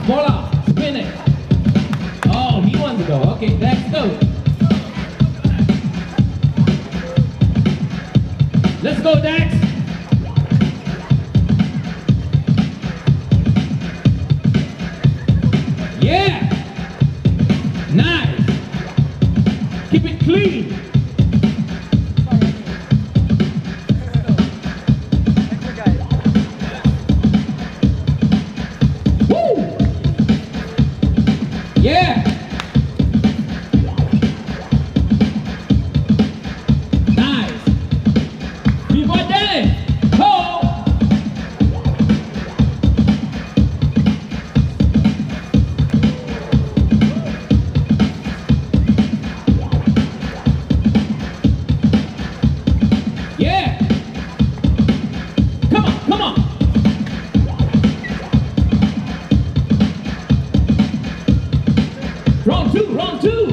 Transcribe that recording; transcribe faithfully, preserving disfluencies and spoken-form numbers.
voila, spin it. Oh, he wants to go. Okay, let's go. Let's go, Dax. Yeah. Nice. Keep it clean. Woo. Yeah. Nice. Viva Dennis. Ho. Yeah. Come on, come on. Round two, round two.